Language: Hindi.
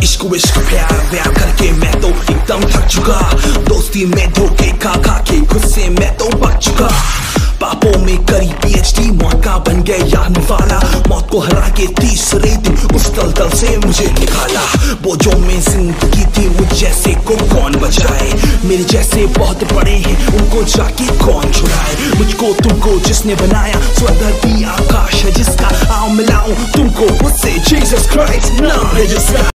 इश्क विश्क प्यार व्यार करके मैं तो एकदम थक चुका। दोस्ती में धोखे खा खा के गुस्से में तो बच चुका। पापों में करी पीएचडी मौत का बन गया यान वाला। मौत को हरा के तीसरे दिन उस दलदल से मुझे निकाला। बोझों में जिंदगी थी मुझ जैसे को कौन बचाए। मेरे जैसे बहुत बड़े हैं उनको जाके कौन छुड़ाए। मुझको तुमको जिसने बनाया स्वर्ग धरती आकाश है जिसका आओ मिलाऊं तुमको उससे। जीसस क्राइस्ट नाम है जिसका।